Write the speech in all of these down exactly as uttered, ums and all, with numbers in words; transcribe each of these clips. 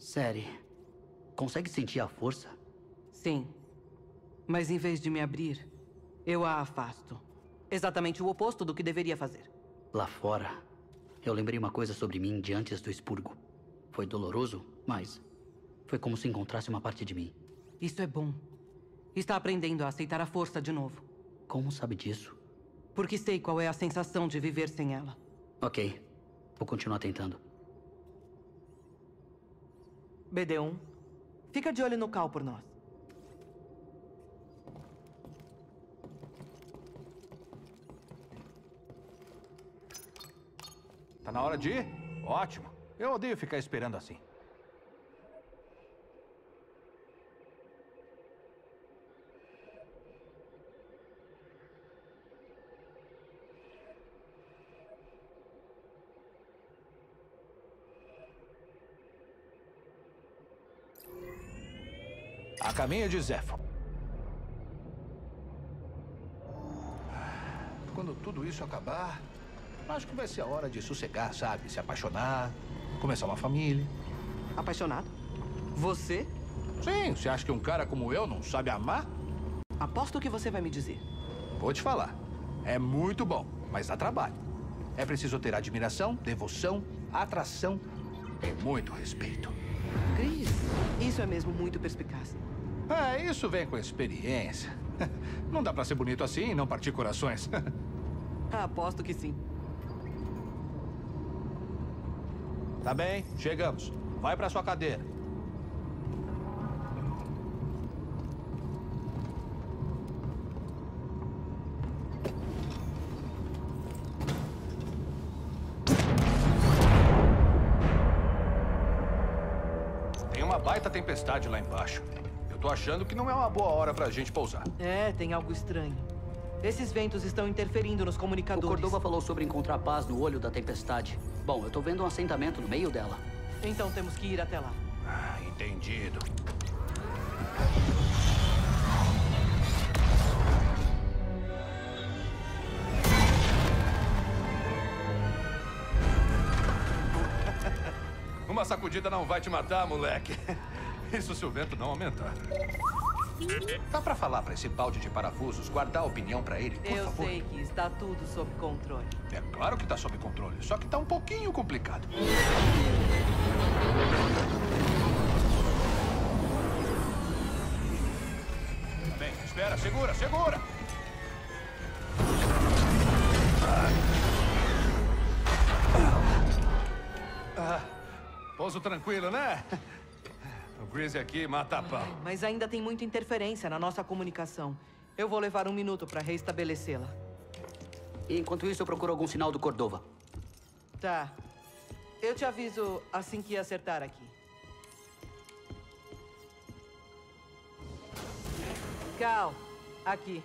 Sério, consegue sentir a força? Sim. Mas em vez de me abrir, eu a afasto. Exatamente o oposto do que deveria fazer. Lá fora, eu lembrei uma coisa sobre mim de antes do expurgo. Foi doloroso, mas foi como se encontrasse uma parte de mim. Isso é bom. Está aprendendo a aceitar a força de novo. Como sabe disso? Porque sei qual é a sensação de viver sem ela. Ok, vou continuar tentando. B D um, fica de olho no Cal por nós. Tá na hora de ir? Ótimo. Eu odeio ficar esperando assim. A caminho de Zefo. Quando tudo isso acabar, acho que vai ser a hora de sossegar, sabe? Se apaixonar, começar uma família. Apaixonado? Você? Sim, você acha que um cara como eu não sabe amar? Aposto que você vai me dizer. Vou te falar. É muito bom, mas dá trabalho. É preciso ter admiração, devoção, atração e muito respeito. Chris, isso é mesmo muito perspicaz. É, isso vem com experiência. Não dá pra ser bonito assim e não partir corações. Aposto que sim. Tá bem, chegamos. Vai pra sua cadeira. Tem uma baita tempestade lá embaixo. Eu tô achando que não é uma boa hora pra gente pousar. É, tem algo estranho. Esses ventos estão interferindo nos O comunicadores. Cordova falou sobre encontrar paz no olho da tempestade. Bom, eu tô vendo um assentamento no meio dela. Então temos que ir até lá. Ah, entendido. Uma sacudida não vai te matar, moleque. Isso se o vento não aumentar. Dá pra falar pra esse balde de parafusos guardar a opinião pra ele, por Eu favor? sei que está tudo sob controle. É claro que tá sob controle, só que tá um pouquinho complicado. Tá bem, espera, segura, segura! Ah, pouso tranquilo, né? O Greasy aqui mata a pau. Mas ainda tem muita interferência na nossa comunicação. Eu vou levar um minuto para restabelecê-la. E enquanto isso, eu procuro algum sinal do Cordova. Tá. Eu te aviso assim que acertar aqui. Cal, aqui.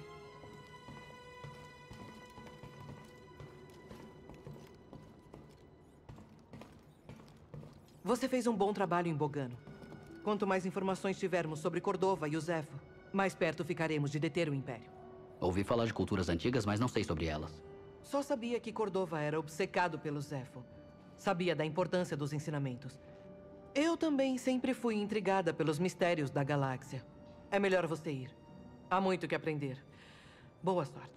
Você fez um bom trabalho em Bogano. Quanto mais informações tivermos sobre Cordova e o Zefo, mais perto ficaremos de deter o Império. Ouvi falar de culturas antigas, mas não sei sobre elas. Só sabia que Cordova era obcecado pelo Zefo. Sabia da importância dos ensinamentos. Eu também sempre fui intrigada pelos mistérios da galáxia. É melhor você ir. Há muito que aprender. Boa sorte.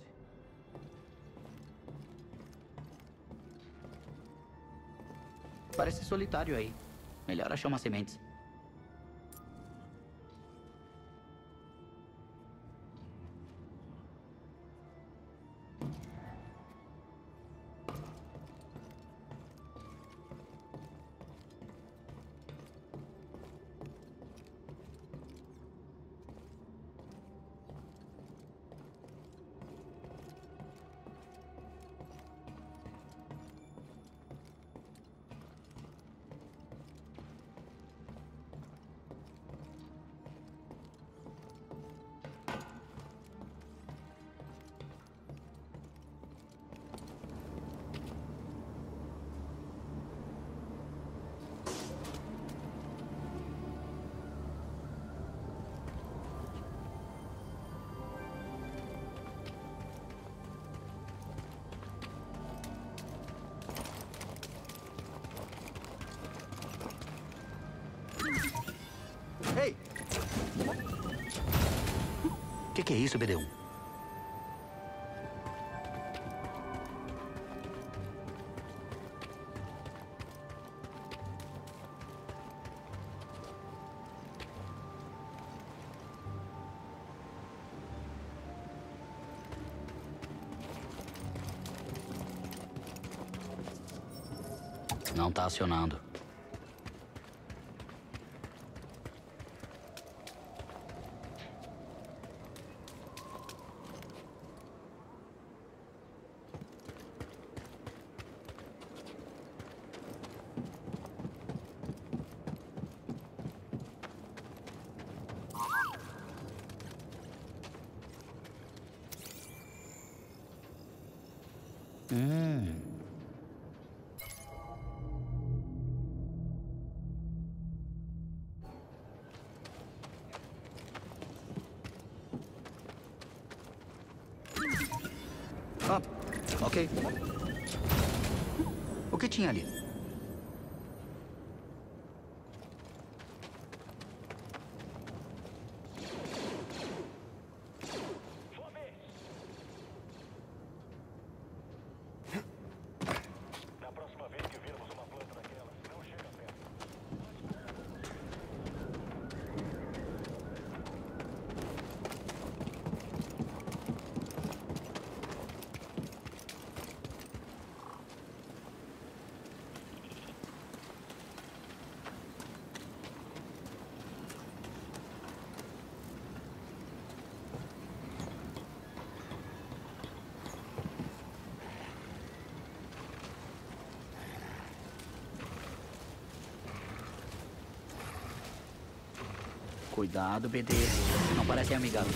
Parece solitário aí. Melhor achar umas sementes. que é isso, B D um? Não tá acionando. Hum. Ah, ok. O que tinha ali? Cuidado, B D. Não parece amigável.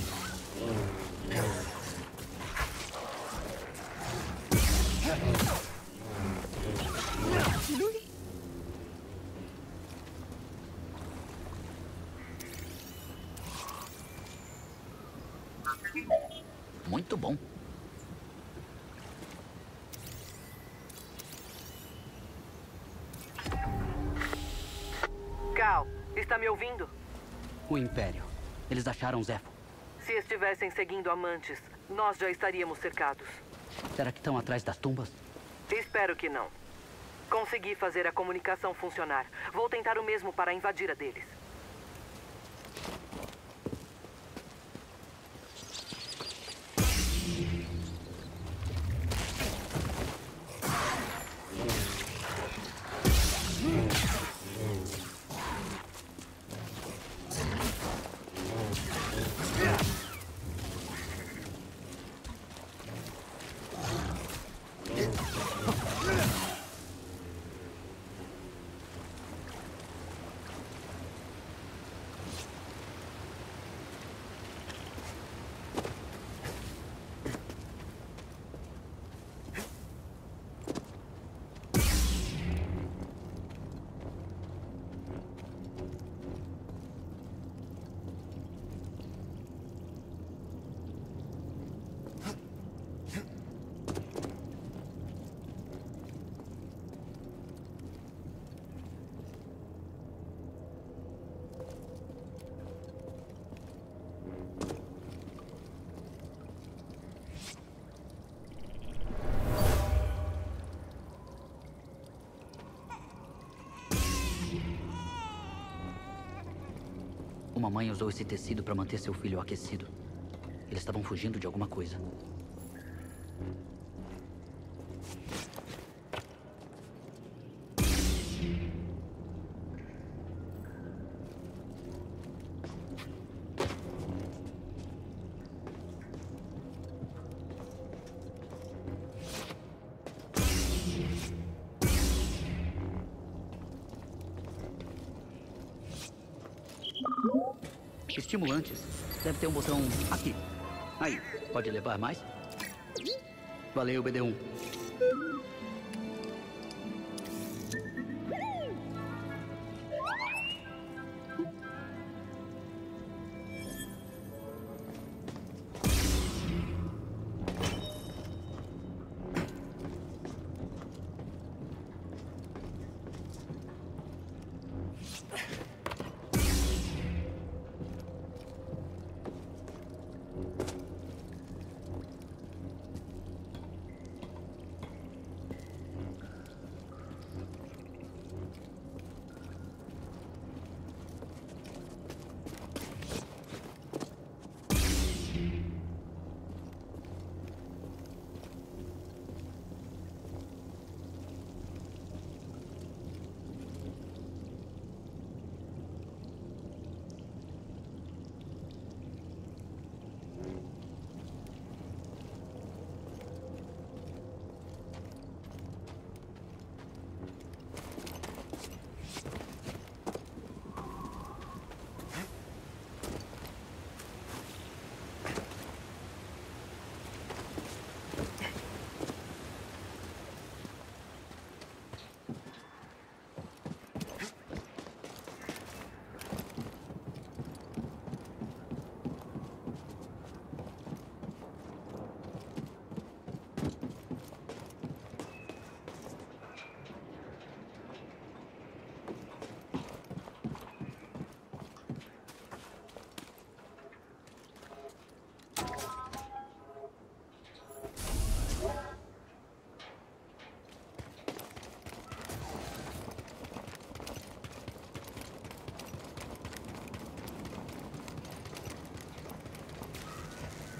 Muito bom. Cal, está me ouvindo? O Império. Eles acharam Zefo. Se estivessem seguindo amantes, nós já estaríamos cercados. Será que estão atrás das tumbas? Espero que não. Consegui fazer a comunicação funcionar. Vou tentar o mesmo para invadir a deles. Uma mãe usou esse tecido para manter seu filho aquecido. Eles estavam fugindo de alguma coisa. Estimulantes. Deve ter um botão aqui. Aí, pode levar mais? Valeu, B D um.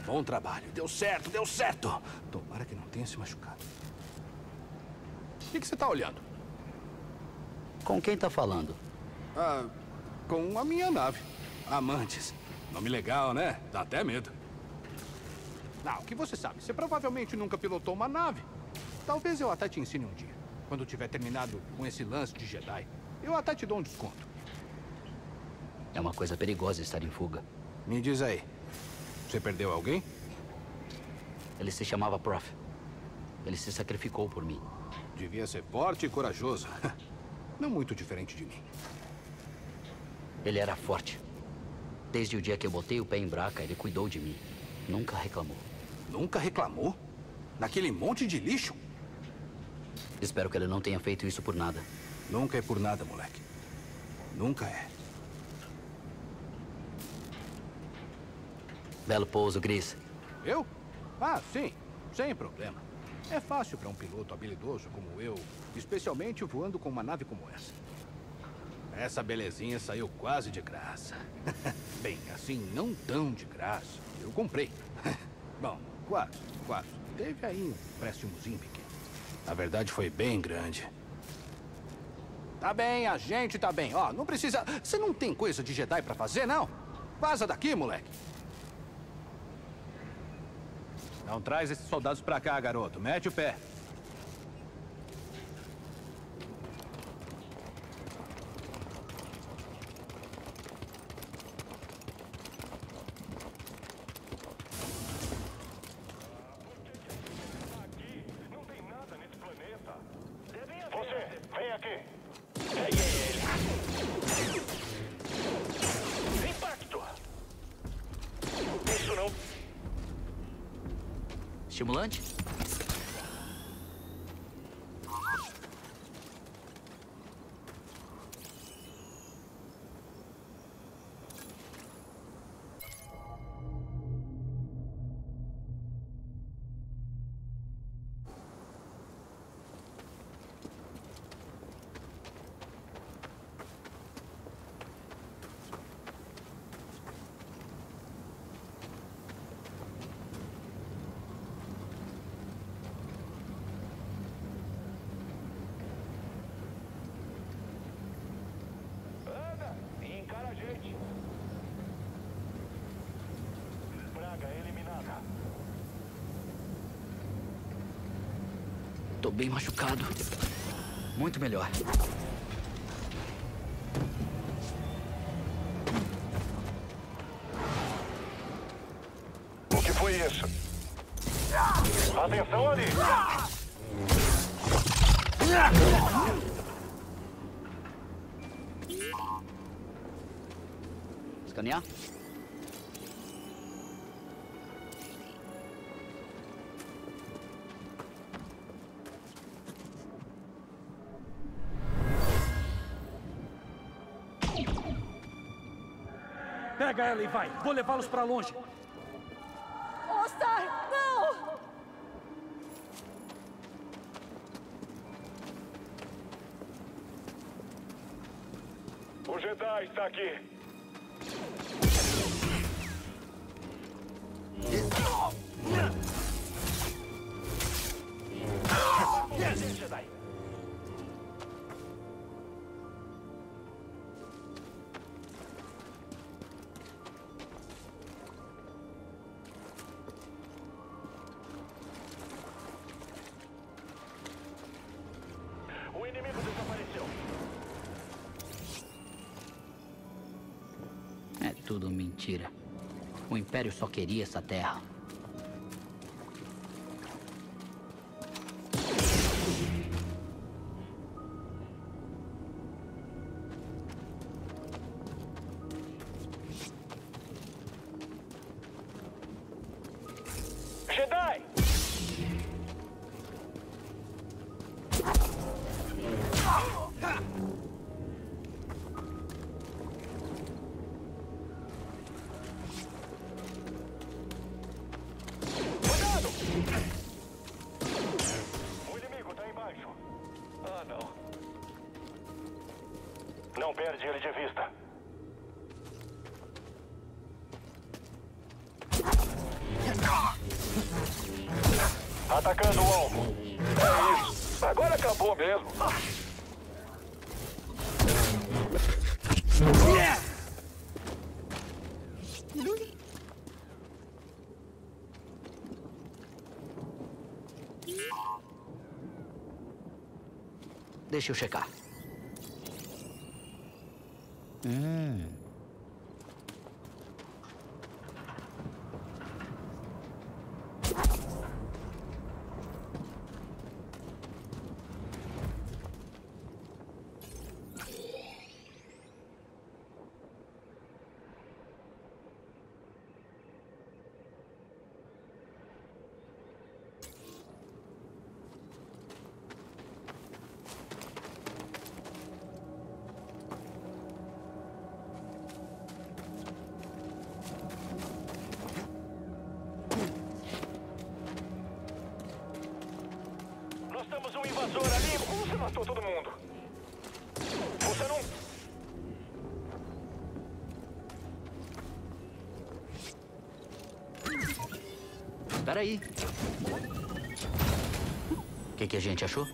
Bom trabalho. Deu certo, deu certo. Tomara que não tenha se machucado. O que, que você tá olhando? Com quem tá falando? Ah, com a minha nave. Amantes. Nome legal, né? Dá até medo. Não, o que você sabe? Você provavelmente nunca pilotou uma nave. Talvez eu até te ensine um dia. Quando tiver terminado com esse lance de Jedi, eu até te dou um desconto. É uma coisa perigosa estar em fuga. Me diz aí, você perdeu alguém? Ele se chamava Prof. Ele se sacrificou por mim. Devia ser forte e corajoso. Não muito diferente de mim. Ele era forte. Desde o dia que eu botei o pé em Braca, ele cuidou de mim. Nunca reclamou. Nunca reclamou? Naquele monte de lixo? Espero que ele não tenha feito isso por nada. Nunca é por nada, moleque. Nunca é. Belo pouso, Gris. Eu? Ah, sim. Sem problema. É fácil para um piloto habilidoso como eu, especialmente voando com uma nave como essa. Essa belezinha saiu quase de graça. Bem, assim, não tão de graça. Eu comprei. Bom, quase, quase. Teve aí um empréstimozinho pequeno. Na verdade, foi bem grande. Tá bem, a gente tá bem. Ó, não precisa... Você não tem coisa de Jedi pra fazer, não? Vaza daqui, moleque. Não traz esses soldados pra cá, garoto. Mete o pé. Estimulante? Tô bem machucado. Muito melhor. O que foi isso? Atenção ali! Escanear? Pega ela e vai. Vou levá-los pra longe. Ostar, não! O Jedi está aqui. Jedi. O inimigo desapareceu. É tudo mentira. O Império só queria essa terra. Jedi! Cuidado! O inimigo está embaixo. Ah, não. Não perde ele de vista. Atacando o alvo. É isso. Agora acabou mesmo. Deixa eu checar. Hum. Temos um invasor ali. Como você matou todo mundo? Você não... Espera aí. O que, que a gente achou?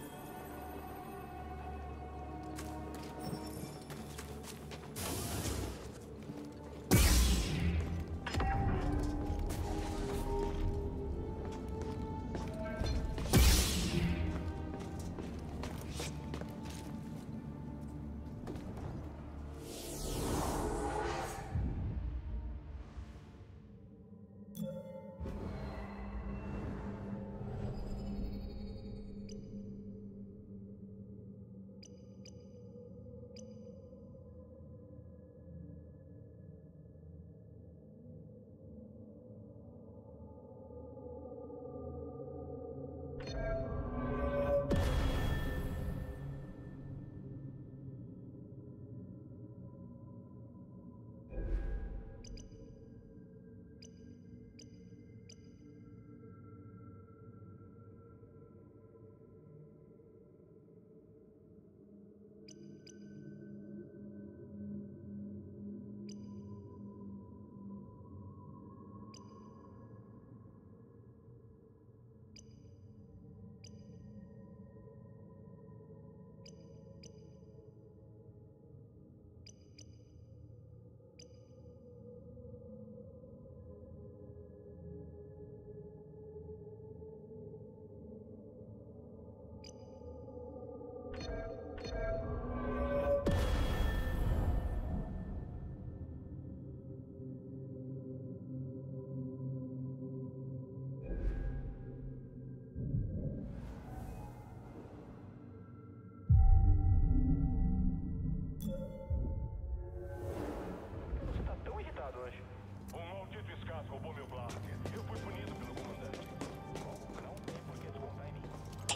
Roubou meu blaster. Eu fui punido pelo comandante. Não tem por que descontar em mim.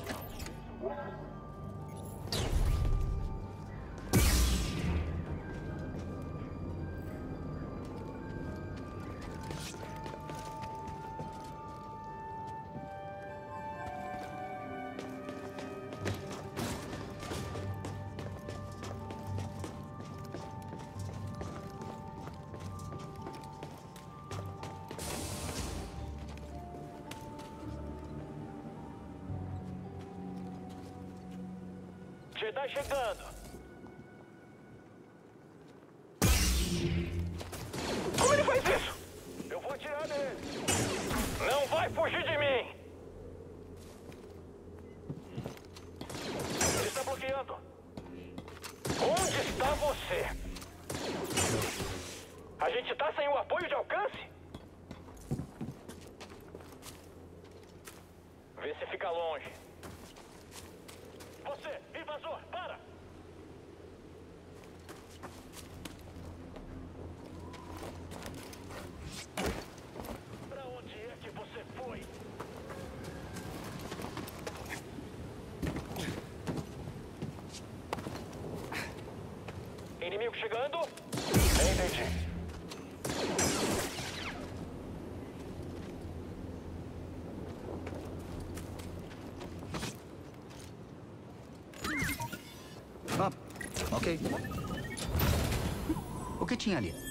Jedi chegando. Como ele faz isso? Eu vou atirar nele. Não vai fugir de mim. Ele está bloqueando. Onde está você? A gente está sem o apoio de alcance? Vê se fica longe. Você, invasor, para! Pra onde é que você foi? Inimigo chegando? Entendi. Ah, ok. O que tinha ali?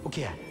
O que é?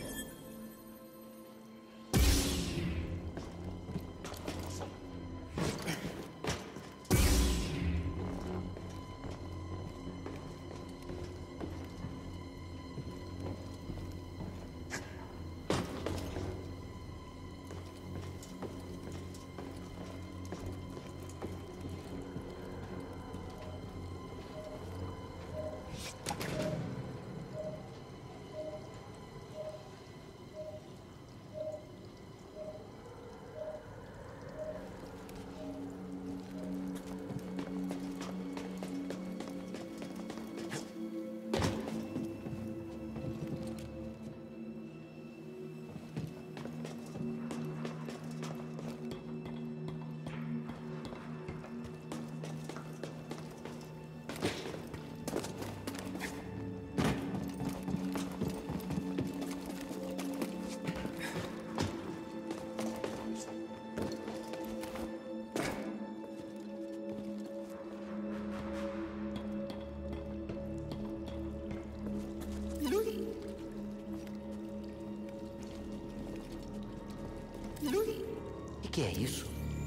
O que é isso?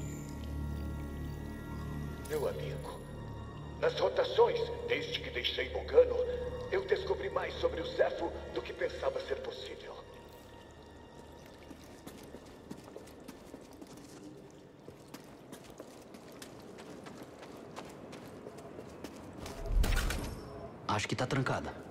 Meu amigo, nas rotações, desde que deixei Bogano, eu descobri mais sobre o Zeffo do que pensava ser possível. Acho que tá trancada.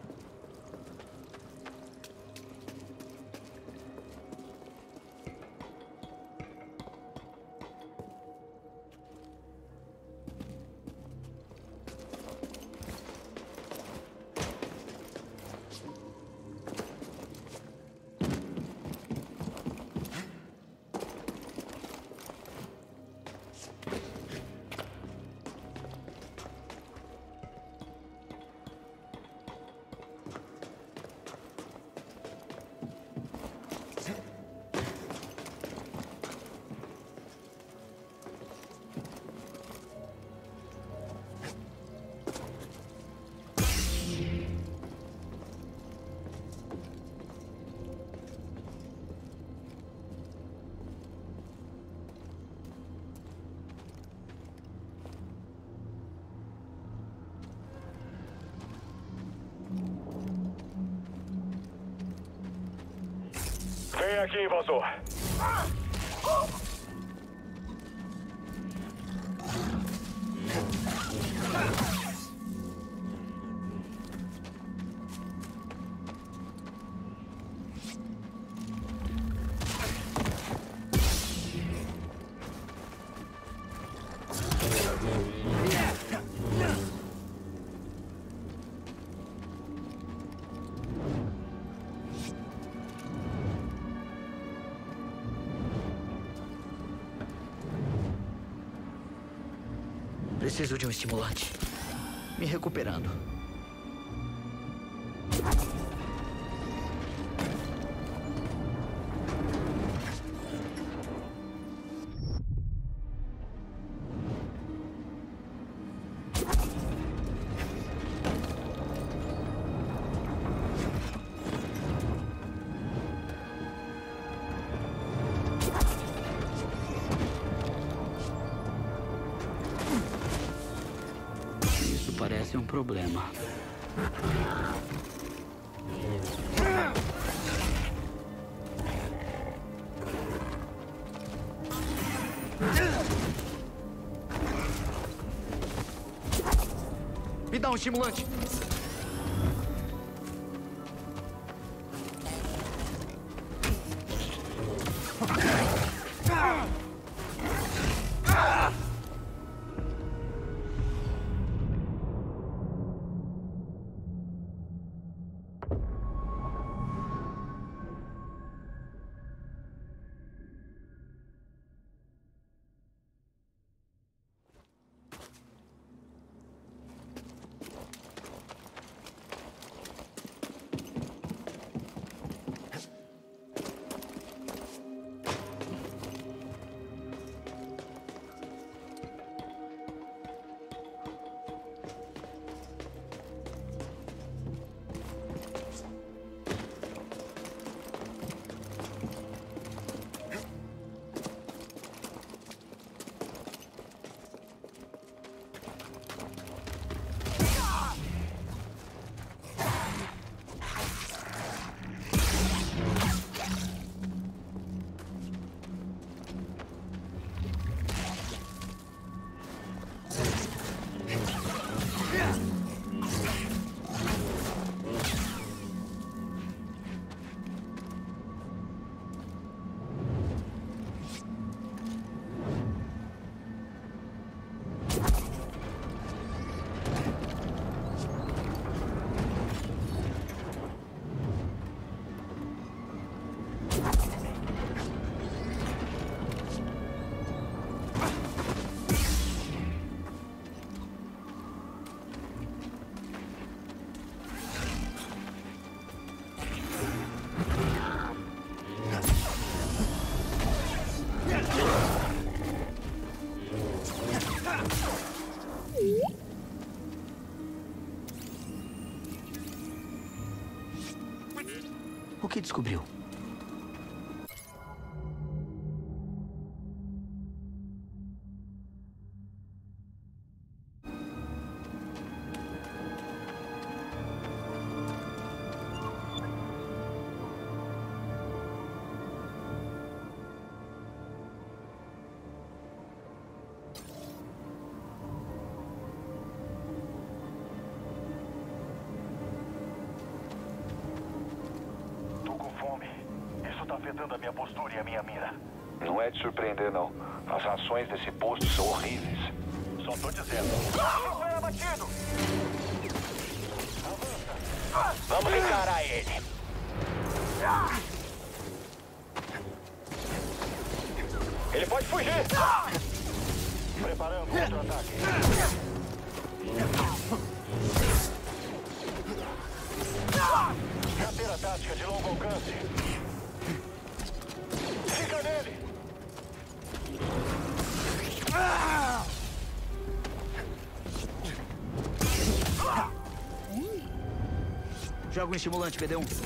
Vem aqui, invasor. Preciso de um estimulante. Me recuperando. Parece um problema. Me dá um estimulante. O que descobriu? Afetando a minha postura e a minha mira. Não é de surpreender, não. As ações desse posto são horríveis. Só tô dizendo. Foi abatido! Avança! Vamos encarar ele. Ele pode fugir! Preparando outro ataque. Carteira tática de longo alcance. Fica nele! Joga um estimulante, P D um.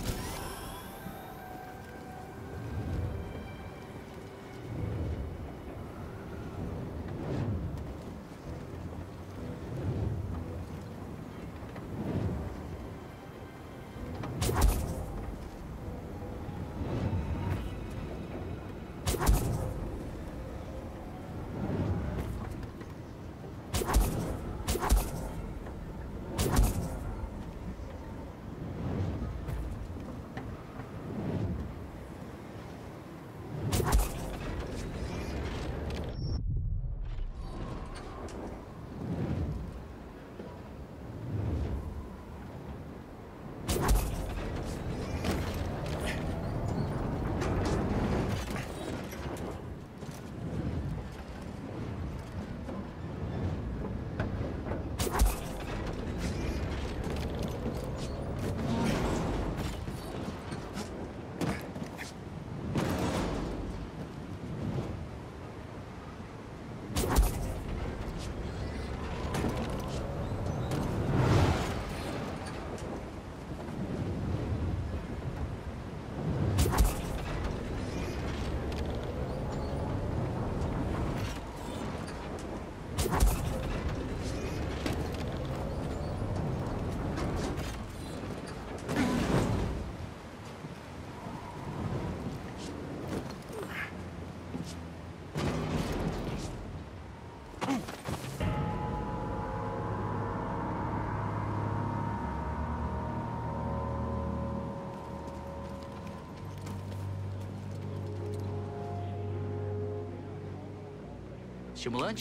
Estimulante?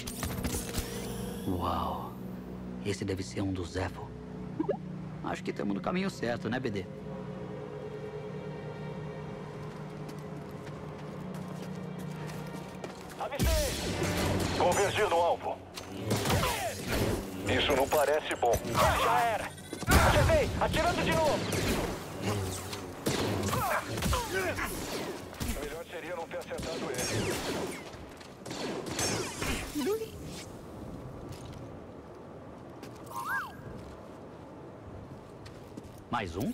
Uau. Esse deve ser um dos Zeffo. Acho que estamos no caminho certo, né, B D? Avistei! Convergi no alvo. Isso não parece bom. Já era! Acertei! Atirando de novo! Melhor seria não ter acertado ele. Mais um?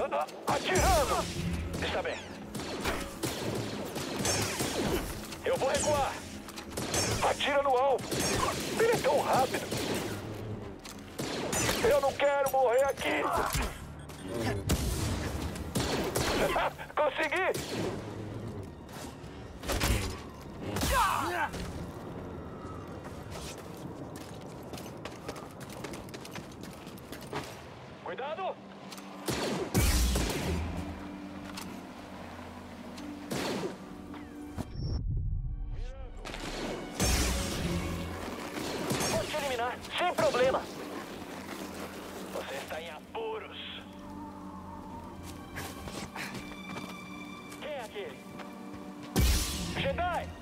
Atirando! Está bem. Eu vou recuar. Atira no alvo. Ele é tão rápido. Eu não quero morrer aqui. Consegui! Cuidado! Posso te eliminar, sem problema. Você está em apuros. Quem é aquele? Jedi!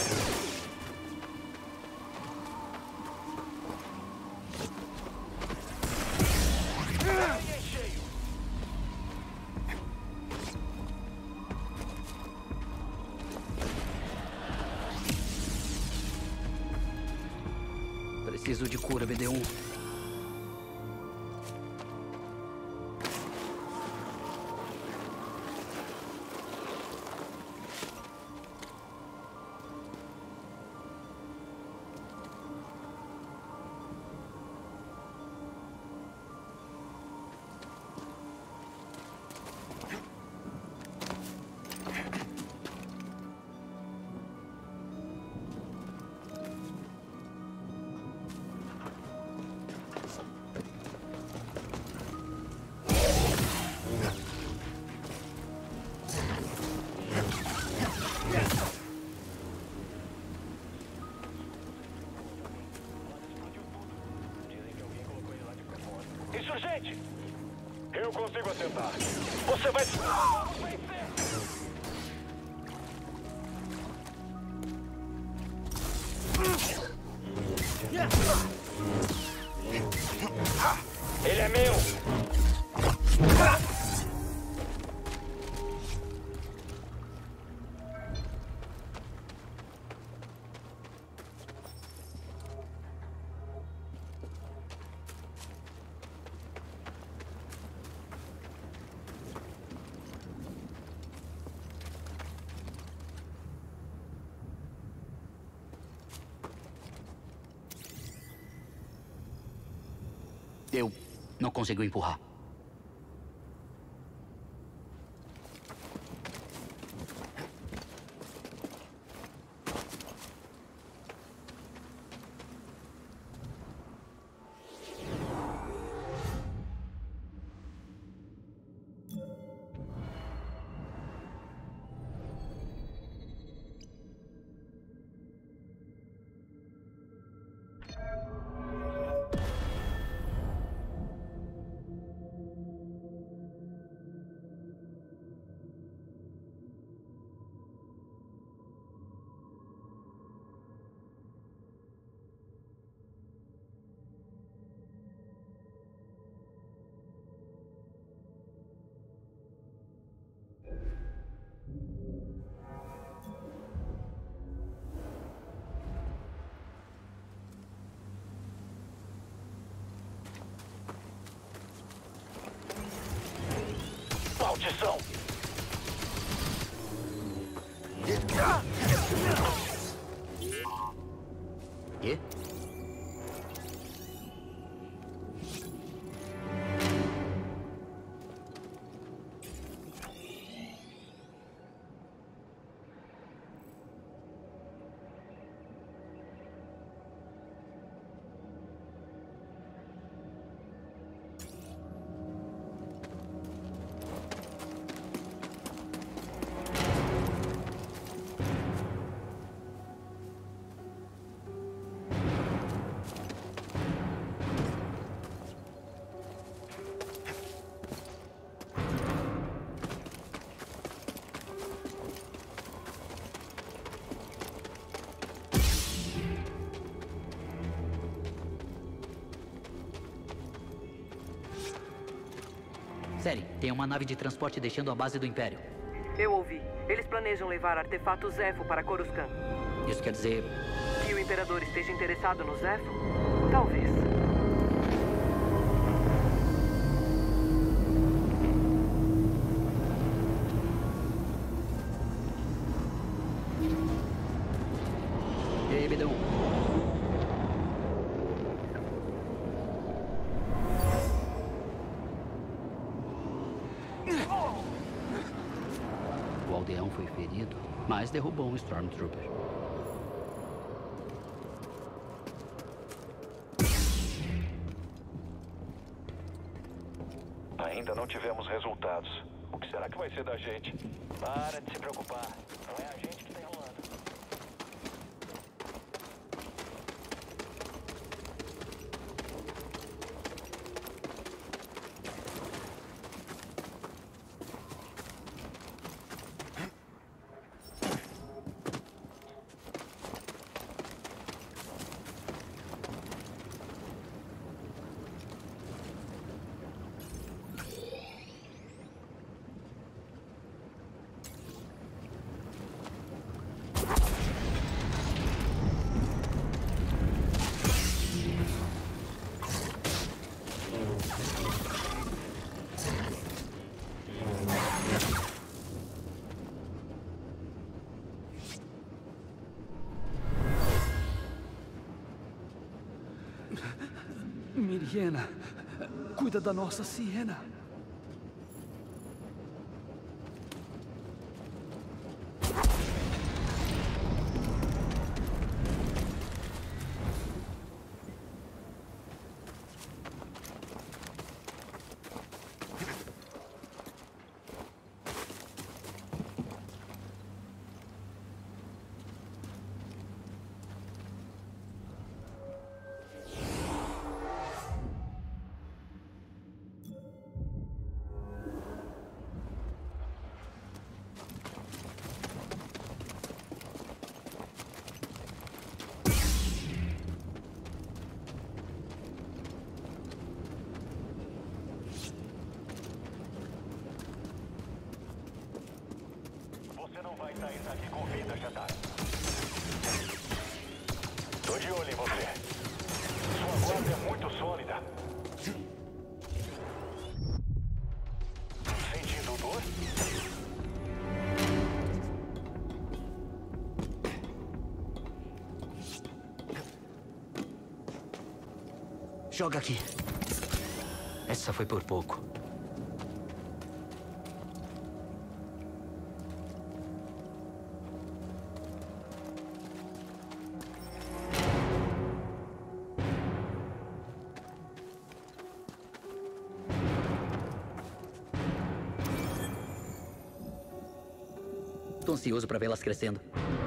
Preciso de cura, B D um. Insurgente! Eu consigo assentar. Você vai... Ele é meu! Eu não consigo empurrar. Maldição! Quê? Série, tem uma nave de transporte deixando a base do Império. Eu ouvi. Eles planejam levar artefatos Zefo para Coruscant. Isso quer dizer... Que o Imperador esteja interessado no Zefo? Talvez. aldeão foi ferido, mas derrubou um Stormtrooper. Ainda não tivemos resultados. O que será que vai ser da gente? Para de se preocupar. Não é a gente que tá enrolando. Miriena, cuida da nossa Siena. Vai sair daqui com vida, Jedi. Tô de olho em você. Sua guarda é muito sólida. Sentindo dor? Joga aqui. Essa foi por pouco. Tô ansioso para vê-las crescendo.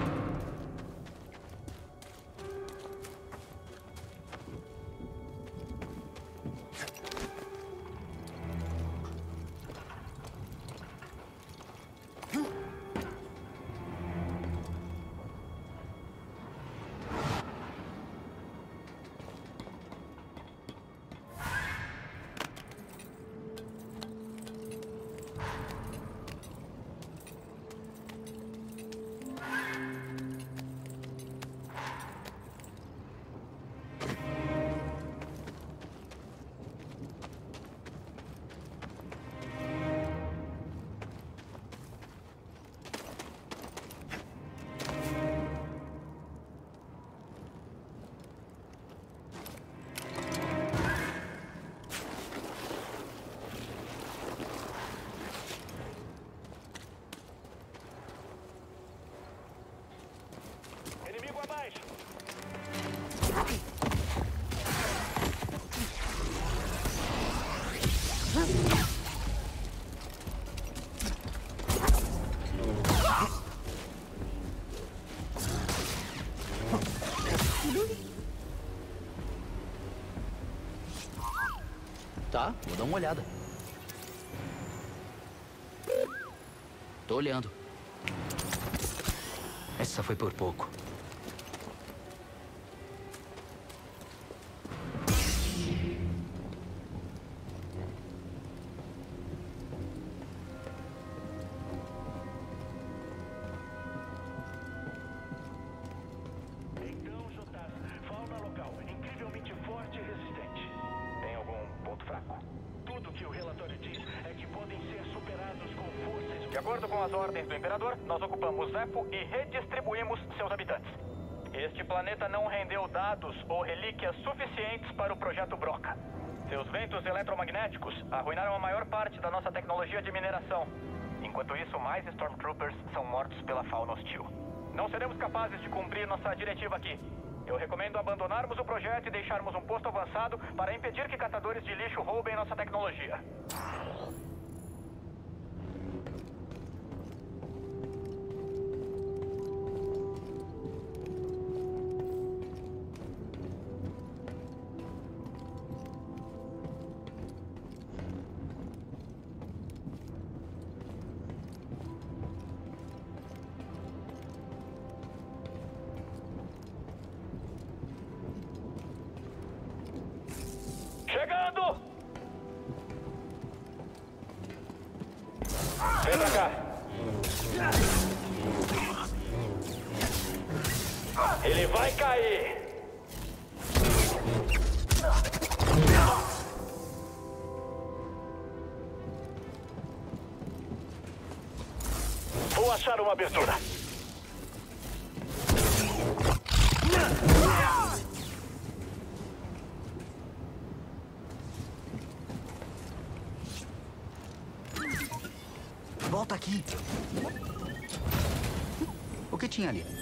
Tá, vou dar uma olhada. Tô olhando. Essa foi por pouco. De acordo com as ordens do Imperador, nós ocupamos Zeffo e redistribuímos seus habitantes. Este planeta não rendeu dados ou relíquias suficientes para o projeto Broca. Seus ventos eletromagnéticos arruinaram a maior parte da nossa tecnologia de mineração. Enquanto isso, mais Stormtroopers são mortos pela fauna hostil. Não seremos capazes de cumprir nossa diretiva aqui. Eu recomendo abandonarmos o projeto e deixarmos um posto avançado para impedir que catadores de lixo roubem nossa tecnologia. Chegando! Vem pra cá. Ele vai cair. Vou achar uma abertura. Volta aqui. O que tinha ali?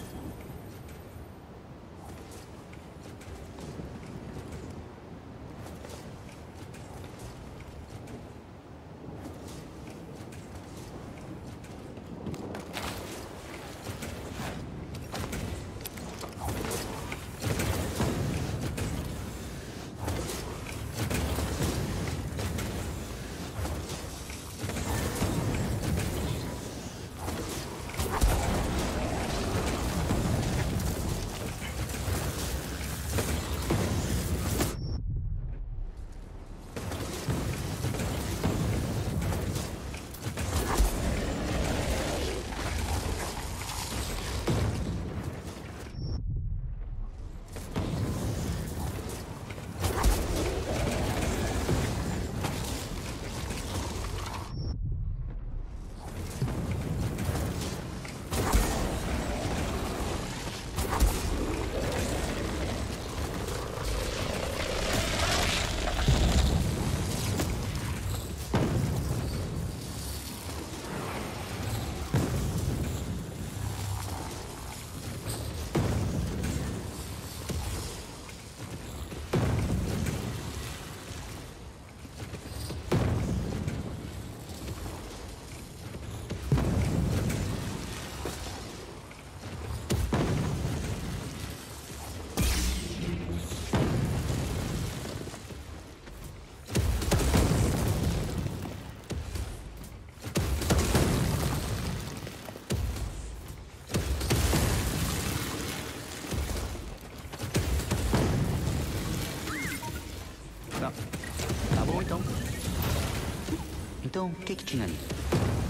Tá bom, então. Então, o que que tinha ali?